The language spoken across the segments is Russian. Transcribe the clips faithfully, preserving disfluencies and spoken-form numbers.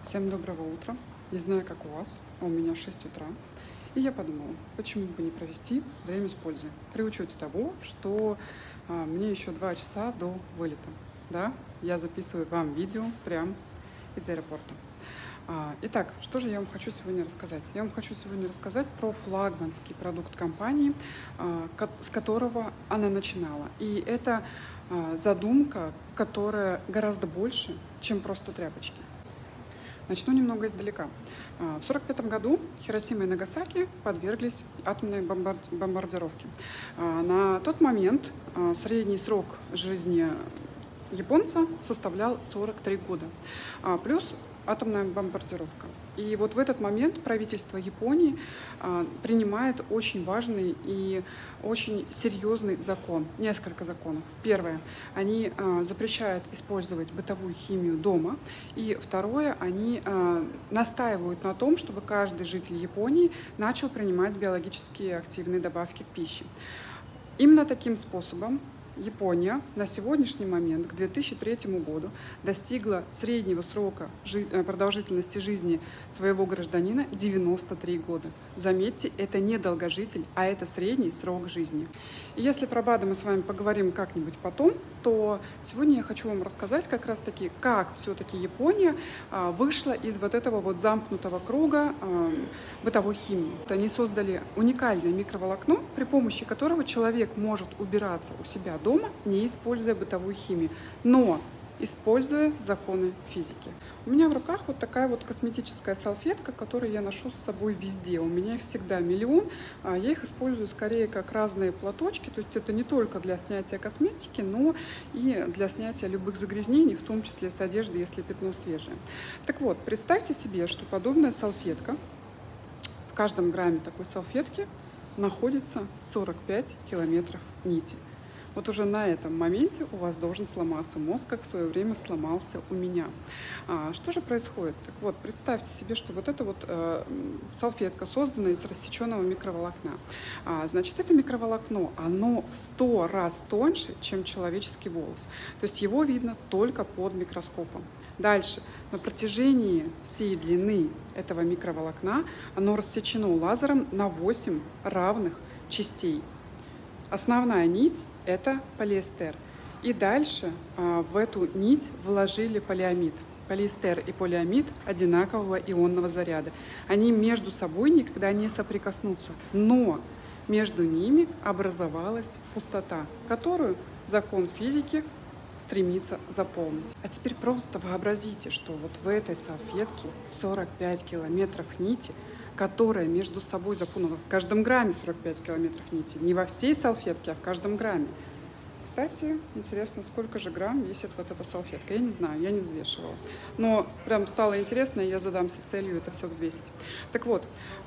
Всем доброго утра. Не знаю, как у вас, а у меня шесть утра. И я подумала, почему бы не провести время с пользой. При учете того, что а, мне еще два часа до вылета. Да, я записываю вам видео прямо из аэропорта. А, итак, что же я вам хочу сегодня рассказать? Я вам хочу сегодня рассказать про флагманский продукт компании, а, ко- с которого она начинала. И это а, задумка, которая гораздо больше, чем просто тряпочки. Начну немного издалека. В сорок пятом году Хиросима и Нагасаки подверглись атомной бомбар- бомбардировке. На тот момент средний срок жизни японца составлял сорок три года, плюс атомная бомбардировка. И вот в этот момент правительство Японии а, принимает очень важный и очень серьезный закон, несколько законов. Первое, они а, запрещают использовать бытовую химию дома. И второе, они а, настаивают на том, чтобы каждый житель Японии начал принимать биологически активные добавки к пище. Именно таким способом Япония на сегодняшний момент, к две тысячи третьему году, достигла среднего срока жи- продолжительности жизни своего гражданина девяносто три года. Заметьте, это не долгожитель, а это средний срок жизни. И если про БАДы мы с вами поговорим как-нибудь потом, то сегодня я хочу вам рассказать как раз-таки, как все-таки Япония а, вышла из вот этого вот замкнутого круга а, бытовой химии. Они создали уникальное микроволокно, при помощи которого человек может убираться у себя дома, не используя бытовую химию, но используя законы физики. У меня в руках вот такая вот косметическая салфетка, которую я ношу с собой везде. У меня их всегда миллион. Я их использую скорее как разные платочки, то есть это не только для снятия косметики, но и для снятия любых загрязнений, в том числе с одежды, если пятно свежее. Так вот, представьте себе, что подобная салфетка, в каждом грамме такой салфетки находится сорок пять километров нити. Вот уже на этом моменте у вас должен сломаться мозг, как в свое время сломался у меня. А, что же происходит? Так вот, представьте себе, что вот эта вот э, салфетка создана из рассеченного микроволокна. А, значит, это микроволокно, оно в сто раз тоньше, чем человеческий волос. То есть его видно только под микроскопом. Дальше, на протяжении всей длины этого микроволокна оно рассечено лазером на восемь равных частей. Основная нить – это полиэстер. И дальше а, в эту нить вложили полиамид. Полиэстер и полиамид одинакового ионного заряда. Они между собой никогда не соприкоснутся. Но между ними образовалась пустота, которую закон физики стремится заполнить. А теперь просто вообразите, что вот в этой салфетке сорок пять километров нити, которая между собой запутана в каждом грамме сорок пять километров нити, не во всей салфетке, а в каждом грамме. Кстати, интересно, сколько же грамм весит вот эта салфетка? Я не знаю, я не взвешивала. Но прям стало интересно, и я задамся целью это все взвесить. Так вот,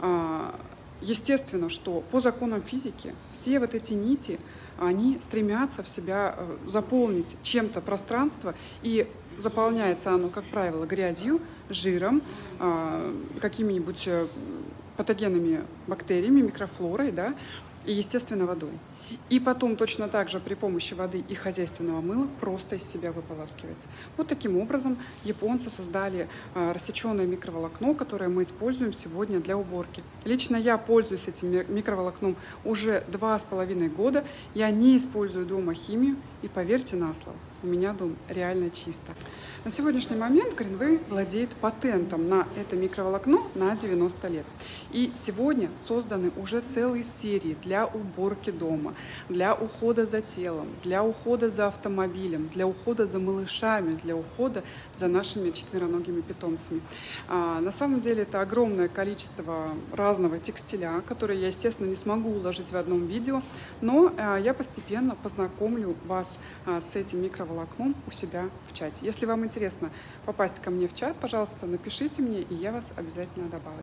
естественно, что по законам физики все вот эти нити, они стремятся в себя заполнить чем-то пространство, и заполняется оно, как правило, грязью, жиром, какими-нибудь патогенными бактериями, микрофлорой, да, и, естественно, водой. И потом точно так же при помощи воды и хозяйственного мыла просто из себя выполаскивается. Вот таким образом японцы создали а, рассеченное микроволокно, которое мы используем сегодня для уборки. Лично я пользуюсь этим микроволокном уже два с половиной года. Я не использую дома химию, и поверьте на слово, у меня дом реально чисто. На сегодняшний момент Greenway владеет патентом на это микроволокно на девяносто лет. И сегодня созданы уже целые серии для уборки дома, для ухода за телом, для ухода за автомобилем, для ухода за малышами, для ухода за нашими четвероногими питомцами. А, на самом деле это огромное количество разного текстиля, который я, естественно, не смогу уложить в одном видео, но а, я постепенно познакомлю вас а, с этим микроволокном у себя в чате. Если вам интересно попасть ко мне в чат, пожалуйста, напишите мне, и я вас обязательно добавлю.